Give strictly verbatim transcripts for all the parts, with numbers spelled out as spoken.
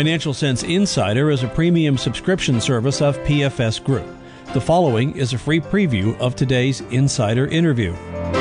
Financial Sense Insider is a premium subscription service of P F S Group. The following is a free preview of today's insider interview.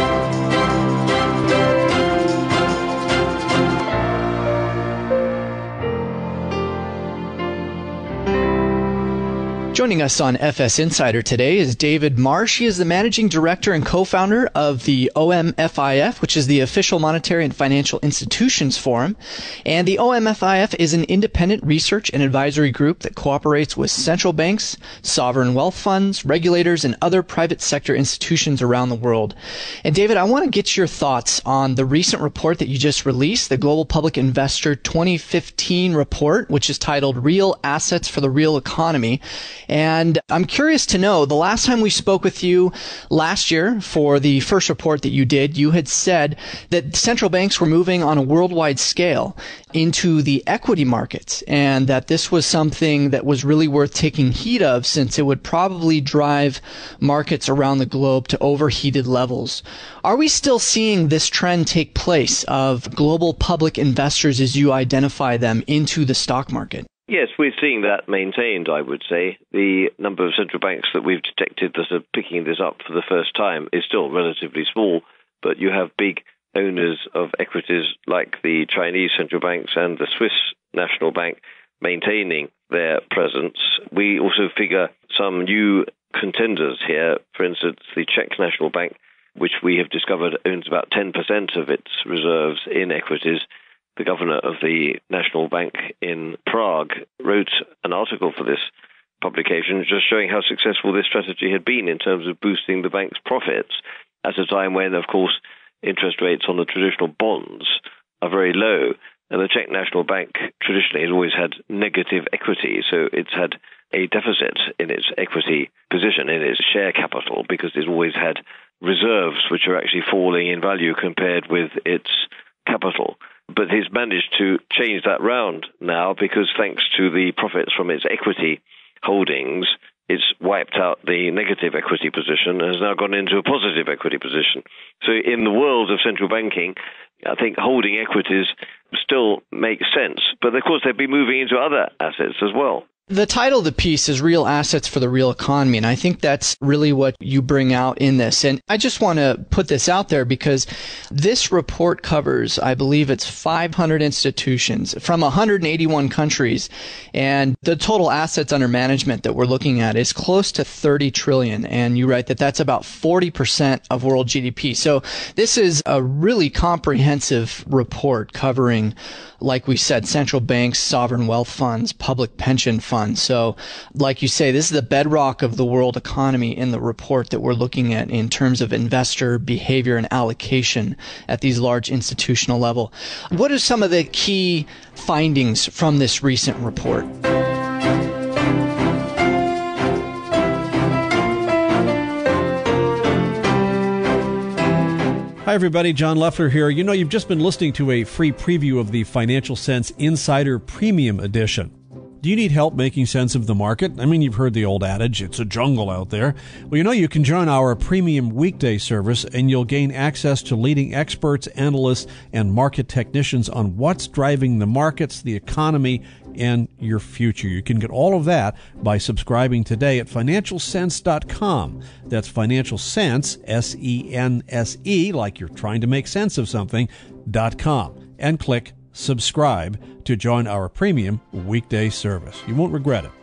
Joining us on F S Insider today is David Marsh. He is the managing director and co-founder of the O M F I F, which is the Official Monetary and Financial Institutions Forum. And the O M F I F is an independent research and advisory group that cooperates with central banks, sovereign wealth funds, regulators, and other private sector institutions around the world. And David, I want to get your thoughts on the recent report that you just released, the Global Public Investor twenty fifteen report, which is titled Real Assets for the Real Economy. And I'm curious to know, the last time we spoke with you last year for the first report that you did, you had said that central banks were moving on a worldwide scale into the equity markets, and that this was something that was really worth taking heed of, since it would probably drive markets around the globe to overheated levels. Are we still seeing this trend take place of global public investors, as you identify them, into the stock market? Yes, we're seeing that maintained, I would say. The number of central banks that we've detected that are picking this up for the first time is still relatively small, but you have big owners of equities like the Chinese central banks and the Swiss National Bank maintaining their presence. We also figure some new contenders here. For instance, the Czech National Bank, which we have discovered owns about ten percent of its reserves in equities. The governor of the National Bank in Prague wrote an article for this publication just showing how successful this strategy had been in terms of boosting the bank's profits at a time when, of course, interest rates on the traditional bonds are very low. And the Czech National Bank traditionally has always had negative equity, so it's had a deficit in its equity position, in its share capital, because it's always had reserves which are actually falling in value compared with its capital. But he's managed to change that round now, because thanks to the profits from its equity holdings, it's wiped out the negative equity position and has now gone into a positive equity position. So in the world of central banking, I think holding equities still makes sense. But of course, they'd be moving into other assets as well. The title of the piece is Real Assets for the Real Economy, and I think that's really what you bring out in this. And I just want to put this out there because this report covers, I believe it's five hundred institutions from one hundred eighty-one countries, and the total assets under management that we're looking at is close to thirty trillion. And you write that that's about forty percent of world G D P. So this is a really comprehensive report covering, like we said, central banks, sovereign wealth funds, public pension funds. So, like you say, this is the bedrock of the world economy in the report that we're looking at in terms of investor behavior and allocation at these large institutional level. What are some of the key findings from this recent report? Hi, everybody. John Leffler here. You know, you've just been listening to a free preview of the Financial Sense Insider Premium Edition. Do you need help making sense of the market? I mean, you've heard the old adage, it's a jungle out there. Well, you know, you can join our premium weekday service and you'll gain access to leading experts, analysts, and market technicians on what's driving the markets, the economy, and your future. You can get all of that by subscribing today at financial sense dot com. That's Financial Sense, S E N S E, like you're trying to make sense of something, dot com, and click subscribe to join our premium weekday service. You won't regret it.